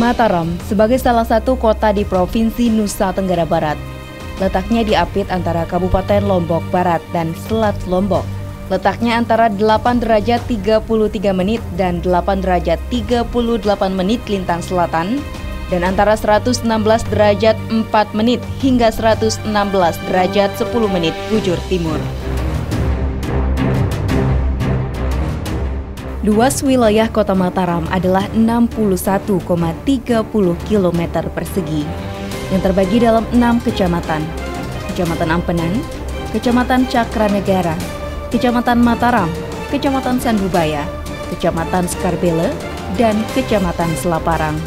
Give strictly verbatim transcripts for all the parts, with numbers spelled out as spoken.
Mataram sebagai salah satu kota di Provinsi Nusa Tenggara Barat. Letaknya diapit antara Kabupaten Lombok Barat dan Selat Lombok. Letaknya antara delapan derajat tiga puluh tiga menit dan delapan derajat tiga puluh delapan menit lintang selatan dan antara seratus enam belas derajat empat menit hingga seratus enam belas derajat sepuluh menit bujur timur. Luas wilayah Kota Mataram adalah enam puluh satu koma tiga nol kilometer persegi yang terbagi dalam enam kecamatan: Kecamatan Ampenan, Kecamatan Cakranegara, Kecamatan Mataram, Kecamatan Sandubaya, Kecamatan Skarbele, dan Kecamatan Selaparang.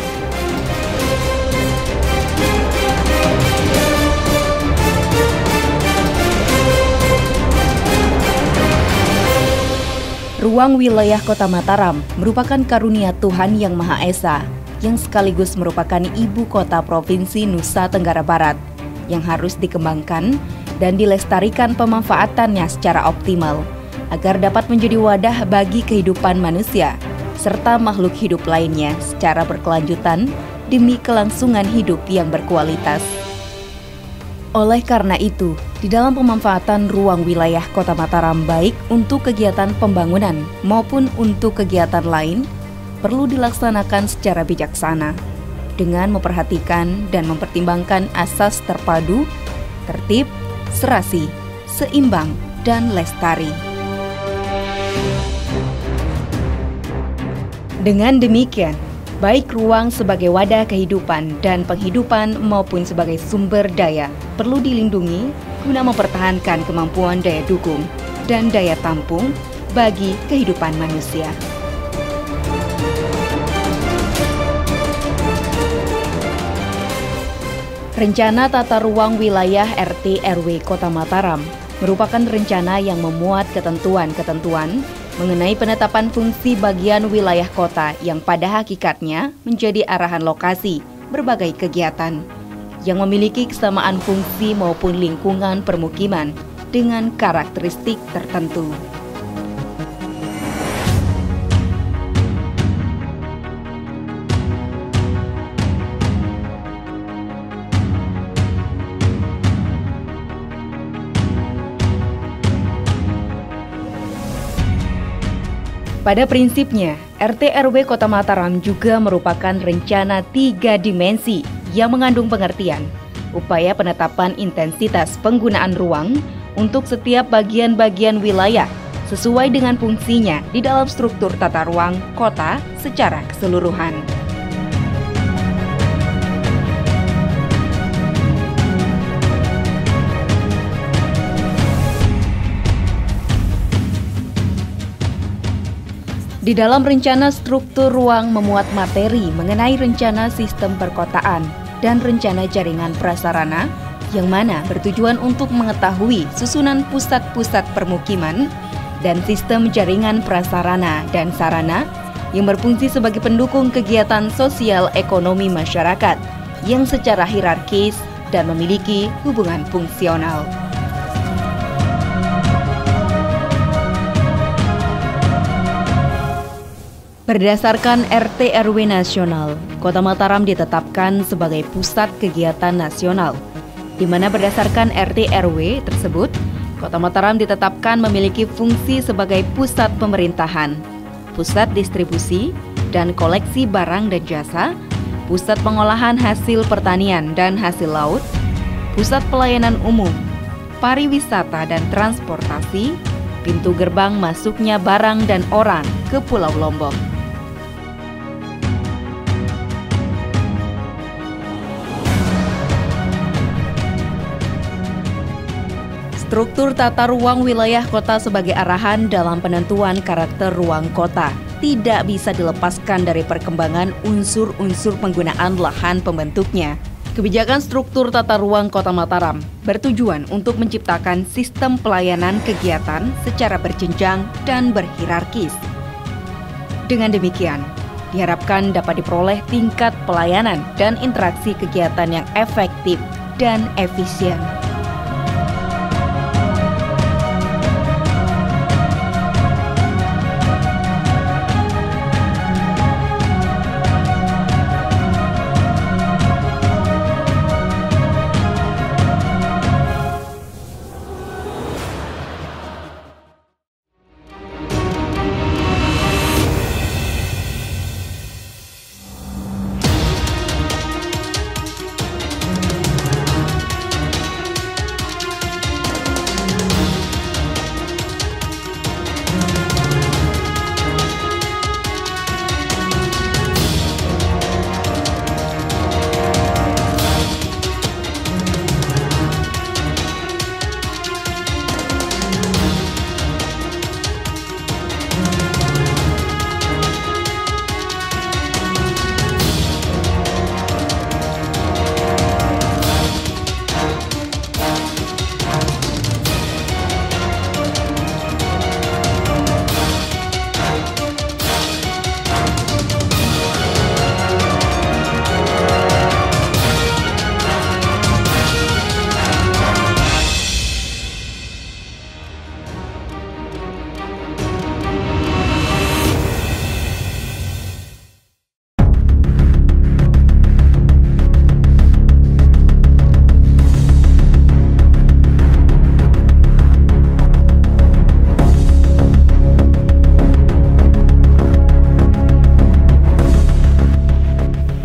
Ruang wilayah Kota Mataram merupakan karunia Tuhan Yang Maha Esa, yang sekaligus merupakan ibu kota Provinsi Nusa Tenggara Barat, yang harus dikembangkan dan dilestarikan pemanfaatannya secara optimal, agar dapat menjadi wadah bagi kehidupan manusia, serta makhluk hidup lainnya secara berkelanjutan demi kelangsungan hidup yang berkualitas. Oleh karena itu, di dalam pemanfaatan ruang wilayah Kota Mataram baik untuk kegiatan pembangunan maupun untuk kegiatan lain, perlu dilaksanakan secara bijaksana, dengan memperhatikan dan mempertimbangkan asas terpadu, tertib, serasi, seimbang, dan lestari. Dengan demikian, baik ruang sebagai wadah kehidupan dan penghidupan maupun sebagai sumber daya perlu dilindungi guna mempertahankan kemampuan daya dukung dan daya tampung bagi kehidupan manusia. Rencana Tata Ruang Wilayah R T R W Kota Mataram merupakan rencana yang memuat ketentuan-ketentuan mengenai penetapan fungsi bagian wilayah kota yang pada hakikatnya menjadi arahan lokasi berbagai kegiatan yang memiliki kesamaan fungsi maupun lingkungan permukiman dengan karakteristik tertentu. Pada prinsipnya, R T R W Kota Mataram juga merupakan rencana tiga dimensi yang mengandung pengertian, upaya penetapan intensitas penggunaan ruang untuk setiap bagian-bagian wilayah sesuai dengan fungsinya di dalam struktur tata ruang kota secara keseluruhan. Di dalam rencana struktur ruang memuat materi mengenai rencana sistem perkotaan dan rencana jaringan prasarana yang mana bertujuan untuk mengetahui susunan pusat-pusat permukiman dan sistem jaringan prasarana dan sarana yang berfungsi sebagai pendukung kegiatan sosial ekonomi masyarakat yang secara hierarkis dan memiliki hubungan fungsional. Berdasarkan R T R W nasional, Kota Mataram ditetapkan sebagai pusat kegiatan nasional, di mana berdasarkan R T R W tersebut, Kota Mataram ditetapkan memiliki fungsi sebagai pusat pemerintahan, pusat distribusi dan koleksi barang dan jasa, pusat pengolahan hasil pertanian dan hasil laut, pusat pelayanan umum, pariwisata dan transportasi, pintu gerbang masuknya barang dan orang ke Pulau Lombok. Struktur tata ruang wilayah kota sebagai arahan dalam penentuan karakter ruang kota tidak bisa dilepaskan dari perkembangan unsur-unsur penggunaan lahan pembentuknya. Kebijakan struktur tata ruang Kota Mataram bertujuan untuk menciptakan sistem pelayanan kegiatan secara berjenjang dan berhierarkis. Dengan demikian, diharapkan dapat diperoleh tingkat pelayanan dan interaksi kegiatan yang efektif dan efisien.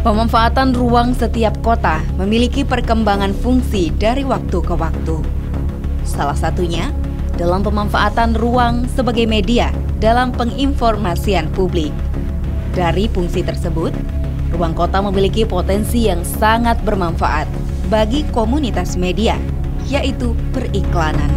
Pemanfaatan ruang setiap kota memiliki perkembangan fungsi dari waktu ke waktu. Salah satunya dalam pemanfaatan ruang sebagai media dalam penginformasian publik. Dari fungsi tersebut, ruang kota memiliki potensi yang sangat bermanfaat bagi komunitas media, yaitu periklanan.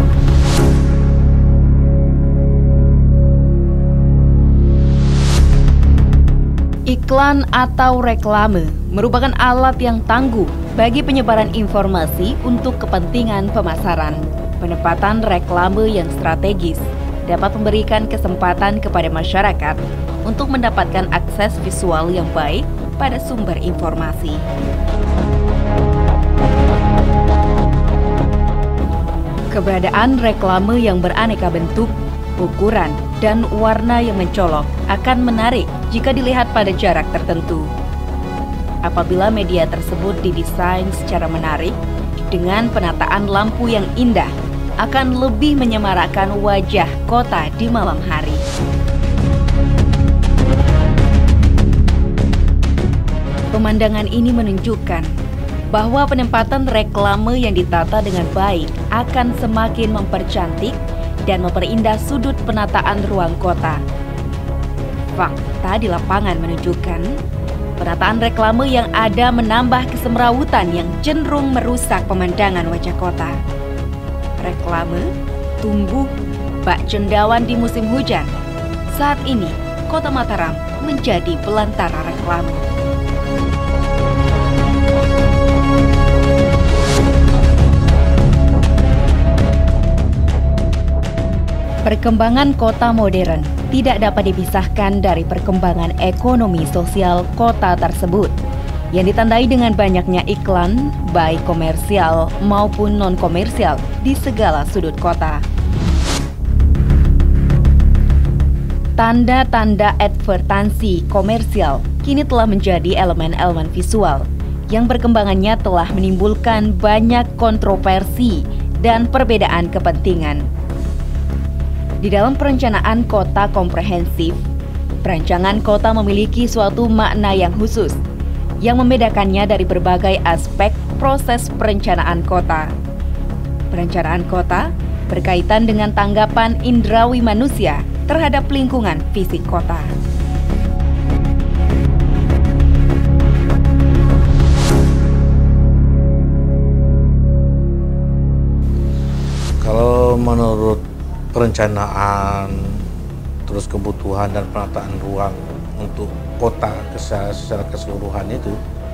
Iklan atau reklame merupakan alat yang tangguh bagi penyebaran informasi untuk kepentingan pemasaran. Penempatan reklame yang strategis dapat memberikan kesempatan kepada masyarakat untuk mendapatkan akses visual yang baik pada sumber informasi. Keberadaan reklame yang beraneka bentuk, ukuran, dan warna yang mencolok akan menarik jika dilihat pada jarak tertentu. Apabila media tersebut didesain secara menarik, dengan penataan lampu yang indah, akan lebih menyemarakkan wajah kota di malam hari. Pemandangan ini menunjukkan bahwa penempatan reklame yang ditata dengan baik akan semakin mempercantik dan memperindah sudut penataan ruang kota. Fakta di lapangan menunjukkan penataan reklame yang ada menambah kesemrawutan yang cenderung merusak pemandangan wajah kota. Reklame tumbuh bak cendawan di musim hujan. Saat ini, Kota Mataram menjadi belantara reklame. Perkembangan kota modern tidak dapat dipisahkan dari perkembangan ekonomi sosial kota tersebut yang ditandai dengan banyaknya iklan, baik komersial maupun non-komersial di segala sudut kota. Tanda-tanda advertansi komersial kini telah menjadi elemen-elemen visual yang perkembangannya telah menimbulkan banyak kontroversi dan perbedaan kepentingan. Di dalam perencanaan kota komprehensif, perancangan kota memiliki suatu makna yang khusus yang membedakannya dari berbagai aspek proses perencanaan kota. Perencanaan kota berkaitan dengan tanggapan indrawi manusia terhadap lingkungan fisik kota. Kalau menurut perencanaan, terus kebutuhan dan penataan ruang untuk kota secara keseluruhan itu,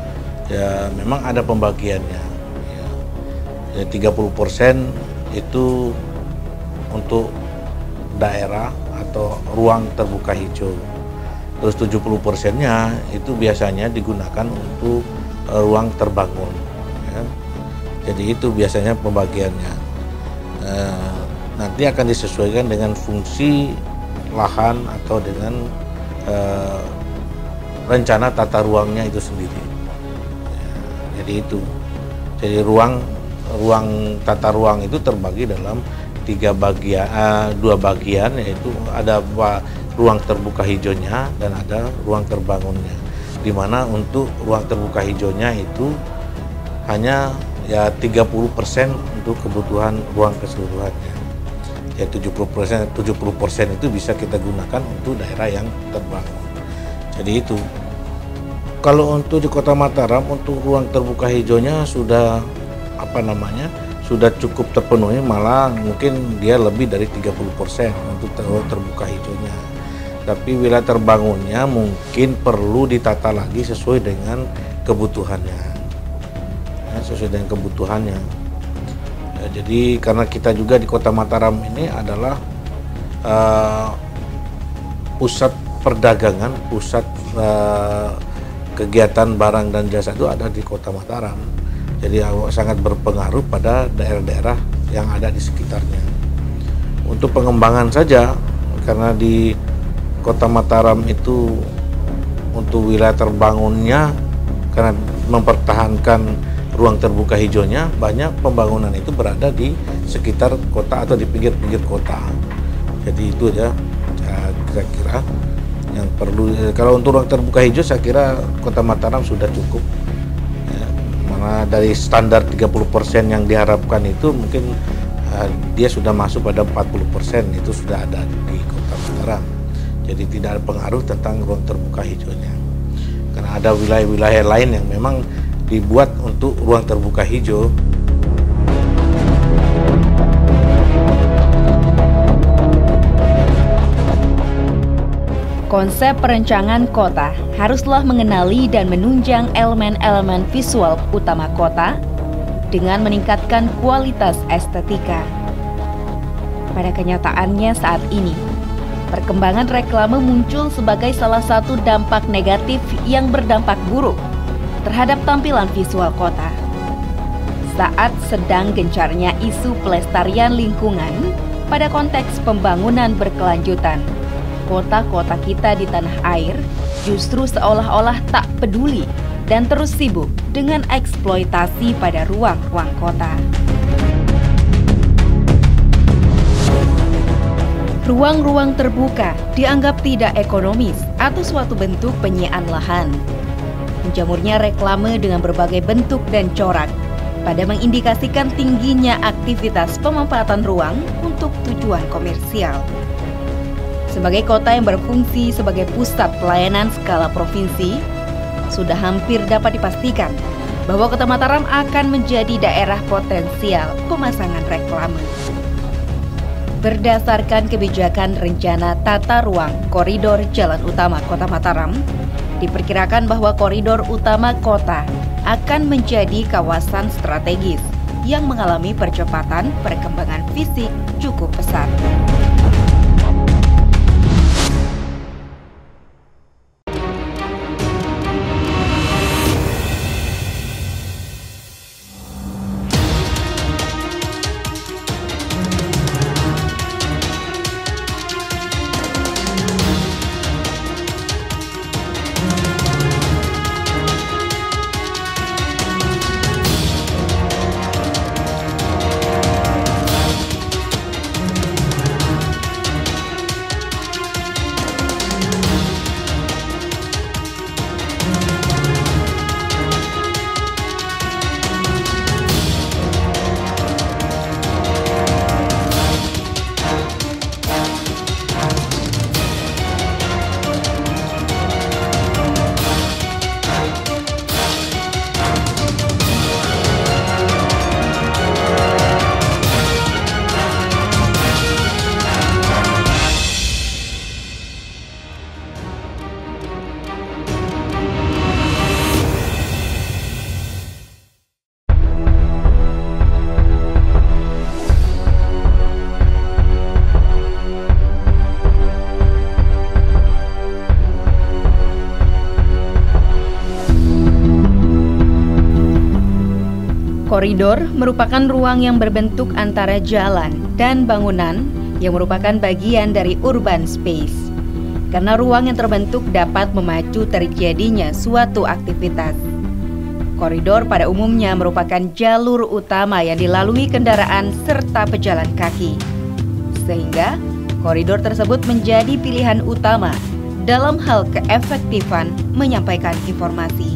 ya memang ada pembagiannya. Ya, ya tiga puluh persen itu untuk daerah atau ruang terbuka hijau. Terus tujuh puluh persennya itu biasanya digunakan untuk uh, ruang terbangun. Ya. Jadi itu biasanya pembagiannya. Uh, nanti akan disesuaikan dengan fungsi lahan atau dengan uh, rencana tata ruangnya itu sendiri. Ya, jadi itu. Jadi ruang ruang tata ruang itu terbagi dalam tiga bagian, uh, dua bagian, yaitu ada ruang terbuka hijaunya dan ada ruang terbangunnya. Di mana untuk ruang terbuka hijaunya itu hanya ya tiga puluh persen untuk kebutuhan ruang keseluruhannya. Ya tujuh puluh persen tujuh puluh persen itu bisa kita gunakan untuk daerah yang terbangun. Jadi itu. Kalau untuk di Kota Mataram untuk ruang terbuka hijaunya sudah apa namanya? Sudah cukup terpenuhi, malah mungkin dia lebih dari tiga puluh persen untuk ruang terbuka hijaunya. Tapi wilayah terbangunnya mungkin perlu ditata lagi sesuai dengan kebutuhannya. Ya, sesuai dengan kebutuhannya. Ya, jadi karena kita juga di Kota Mataram ini adalah uh, pusat perdagangan, pusat uh, kegiatan barang dan jasa itu ada di Kota Mataram. Jadi sangat berpengaruh pada daerah-daerah yang ada di sekitarnya. Untuk pengembangan saja, karena di Kota Mataram itu untuk wilayah terbangunnya, karena mempertahankan ruang terbuka hijaunya, banyak pembangunan itu berada di sekitar kota atau di pinggir-pinggir kota. Jadi itu aja kira-kira Yang perlu eh, kalau untuk ruang terbuka hijau saya kira Kota Mataram sudah cukup. Ya, mana dari standar tiga puluh persen yang diharapkan itu mungkin uh, dia sudah masuk pada empat puluh persen itu sudah ada di Kota Mataram. Jadi tidak ada pengaruh tentang ruang terbuka hijaunya. Karena ada wilayah-wilayah lain yang memang dibuat untuk ruang terbuka hijau. Konsep perencanaan kota haruslah mengenali dan menunjang elemen-elemen visual utama kota dengan meningkatkan kualitas estetika. Pada kenyataannya saat ini, perkembangan reklame muncul sebagai salah satu dampak negatif yang berdampak buruk terhadap tampilan visual kota. Saat sedang gencarnya isu pelestarian lingkungan pada konteks pembangunan berkelanjutan, kota-kota kita di tanah air justru seolah-olah tak peduli dan terus sibuk dengan eksploitasi pada ruang-ruang kota. Ruang-ruang terbuka dianggap tidak ekonomis atau suatu bentuk penyiaan lahan. Menjamurnya reklame dengan berbagai bentuk dan corak pada mengindikasikan tingginya aktivitas pemanfaatan ruang untuk tujuan komersial. Sebagai kota yang berfungsi sebagai pusat pelayanan skala provinsi, sudah hampir dapat dipastikan bahwa Kota Mataram akan menjadi daerah potensial pemasangan reklame. Berdasarkan kebijakan rencana tata ruang koridor jalan utama Kota Mataram, diperkirakan bahwa koridor utama kota akan menjadi kawasan strategis yang mengalami percepatan perkembangan fisik cukup pesat. Koridor merupakan ruang yang berbentuk antara jalan dan bangunan yang merupakan bagian dari urban space. Karena ruang yang terbentuk dapat memacu terjadinya suatu aktivitas. Koridor pada umumnya merupakan jalur utama yang dilalui kendaraan serta pejalan kaki. Sehingga koridor tersebut menjadi pilihan utama dalam hal keefektifan menyampaikan informasi.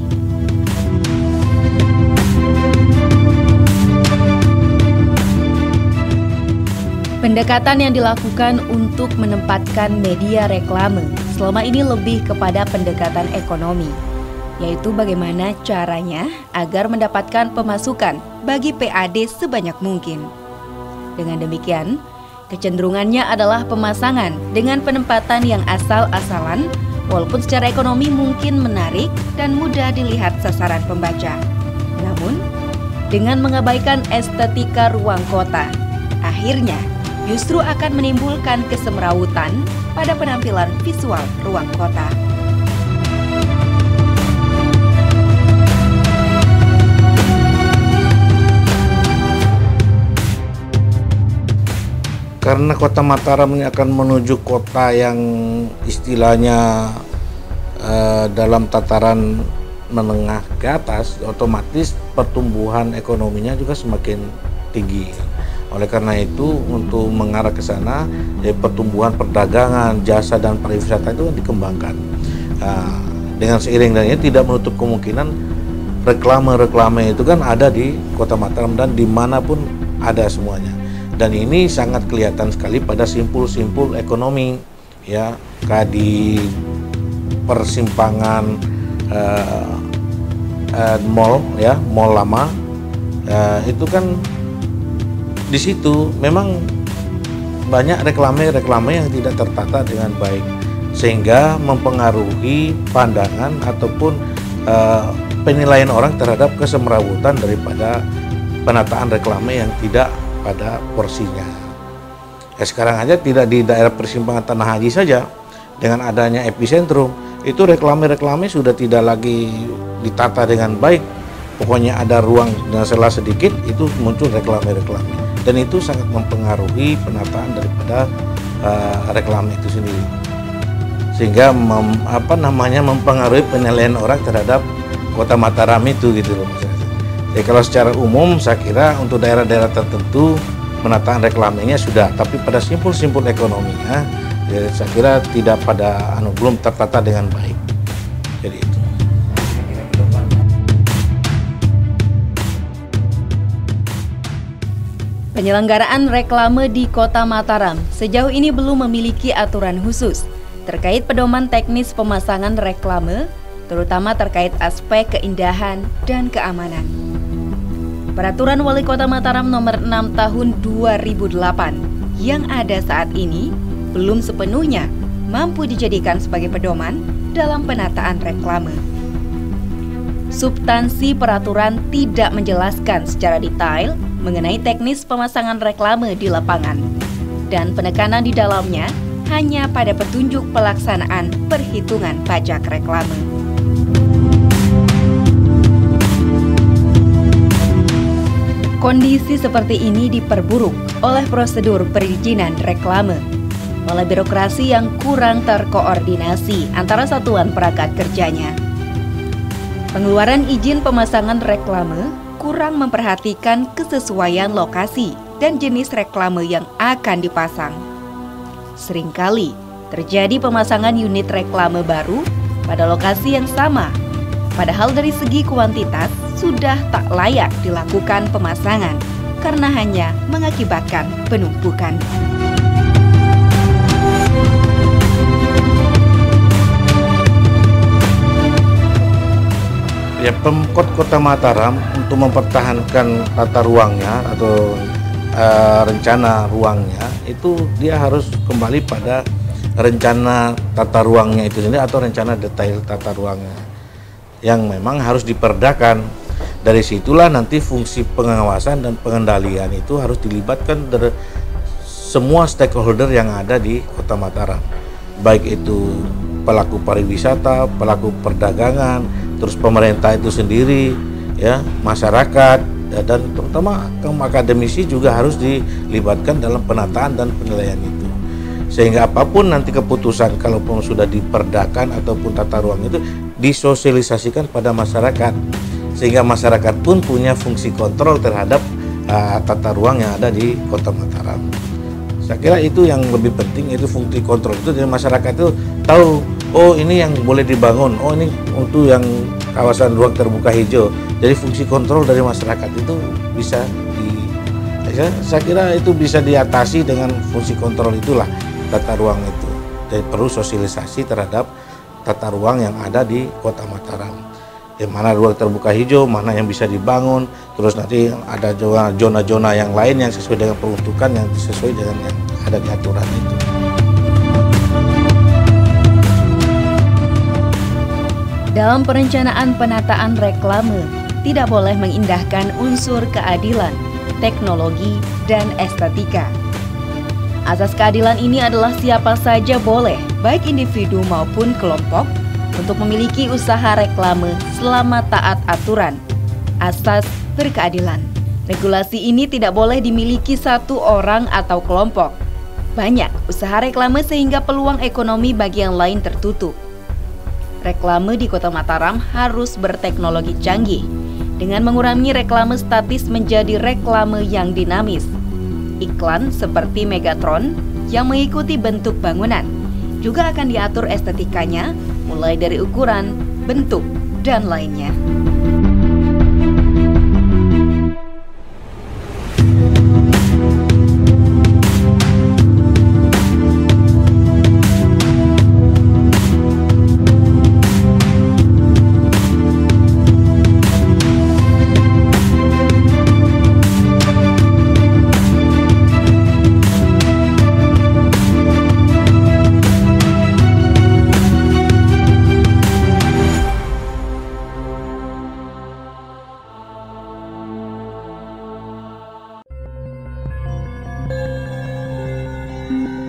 Pendekatan yang dilakukan untuk menempatkan media reklame selama ini lebih kepada pendekatan ekonomi, yaitu bagaimana caranya agar mendapatkan pemasukan bagi P A D sebanyak mungkin. Dengan demikian, kecenderungannya adalah pemasangan dengan penempatan yang asal-asalan, walaupun secara ekonomi mungkin menarik dan mudah dilihat sasaran pembaca. Namun, dengan mengabaikan estetika ruang kota, akhirnya justru akan menimbulkan kesemrawutan pada penampilan visual ruang kota. Karena Kota Mataram ini akan menuju kota yang istilahnya eh, dalam tataran menengah ke atas, otomatis pertumbuhan ekonominya juga semakin tinggi. Oleh karena itu untuk mengarah ke sana, ya, pertumbuhan perdagangan, jasa dan pariwisata itu dikembangkan. Nah, dengan seiring dengan ini tidak menutup kemungkinan reklame-reklame itu kan ada di Kota Mataram dan dimanapun ada semuanya. Dan ini sangat kelihatan sekali pada simpul-simpul ekonomi, ya, kayak di persimpangan uh, uh, mall, ya, mall lama, uh, itu kan di situ memang banyak reklame-reklame yang tidak tertata dengan baik, sehingga mempengaruhi pandangan ataupun uh, penilaian orang terhadap kesemrawutan daripada penataan reklame yang tidak pada porsinya. Ya, sekarang aja tidak di daerah persimpangan Tanah Haji saja, dengan adanya epicentrum itu reklame-reklame sudah tidak lagi ditata dengan baik. Pokoknya ada ruang dan celah sedikit itu muncul reklame-reklame. Dan itu sangat mempengaruhi penataan daripada uh, reklame itu sendiri, sehingga mem, apa namanya mempengaruhi penilaian orang terhadap Kota Mataram itu, gitu loh. Jadi kalau secara umum saya kira untuk daerah-daerah tertentu penataan reklamenya sudah, tapi pada simpul-simpul ekonominya, ya, saya kira tidak pada anu belum tertata dengan baik. Jadi itu. Penyelenggaraan reklame di Kota Mataram sejauh ini belum memiliki aturan khusus terkait pedoman teknis pemasangan reklame, terutama terkait aspek keindahan dan keamanan. Peraturan Wali Kota Mataram nomor enam tahun dua ribu delapan yang ada saat ini belum sepenuhnya mampu dijadikan sebagai pedoman dalam penataan reklame. Substansi peraturan tidak menjelaskan secara detail mengenai teknis pemasangan reklame di lapangan, dan penekanan di dalamnya hanya pada petunjuk pelaksanaan perhitungan pajak reklame. Kondisi seperti ini diperburuk oleh prosedur perizinan reklame, oleh birokrasi yang kurang terkoordinasi antara satuan perangkat kerjanya. Pengeluaran izin pemasangan reklame kurang memperhatikan kesesuaian lokasi dan jenis reklame yang akan dipasang. Seringkali terjadi pemasangan unit reklame baru pada lokasi yang sama, padahal dari segi kuantitas sudah tak layak dilakukan pemasangan karena hanya mengakibatkan penumpukan. Ya, Pemkot Kota Mataram untuk mempertahankan tata ruangnya atau uh, rencana ruangnya itu dia harus kembali pada rencana tata ruangnya itu sendiri atau rencana detail tata ruangnya yang memang harus diperdakan. Dari situlah nanti fungsi pengawasan dan pengendalian itu harus dilibatkan dari semua stakeholder yang ada di Kota Mataram, baik itu pelaku pariwisata, pelaku perdagangan, terus pemerintah itu sendiri, ya, masyarakat, ya, dan terutama kaum akademisi juga harus dilibatkan dalam penataan dan penilaian itu. Sehingga apapun nanti keputusan, kalaupun sudah diperdakan ataupun tata ruang itu disosialisasikan pada masyarakat, sehingga masyarakat pun punya fungsi kontrol terhadap uh, tata ruang yang ada di Kota Mataram. Saya kira itu yang lebih penting, itu fungsi kontrol itu, jadi masyarakat itu tahu, oh ini yang boleh dibangun, oh ini untuk yang kawasan ruang terbuka hijau. Jadi fungsi kontrol dari masyarakat itu bisa di, ya, saya kira itu bisa diatasi dengan fungsi kontrol itulah tata ruang itu. Jadi perlu sosialisasi terhadap tata ruang yang ada di Kota Mataram. Di mana ruang terbuka hijau, mana yang bisa dibangun, terus nanti ada zona-zona yang lain yang sesuai dengan peruntukan yang sesuai dengan yang ada di aturan itu. Dalam perencanaan penataan reklame, tidak boleh mengindahkan unsur keadilan, teknologi, dan estetika. Asas keadilan ini adalah siapa saja boleh, baik individu maupun kelompok, untuk memiliki usaha reklame selama taat aturan, asas berkeadilan. Regulasi ini tidak boleh dimiliki satu orang atau kelompok. Banyak usaha reklame sehingga peluang ekonomi bagi yang lain tertutup. Reklame di Kota Mataram harus berteknologi canggih dengan mengurangi reklame statis menjadi reklame yang dinamis. iklan seperti Megatron yang mengikuti bentuk bangunan. Juga akan diatur estetikanya, mulai dari ukuran, bentuk, dan lainnya. Thank you.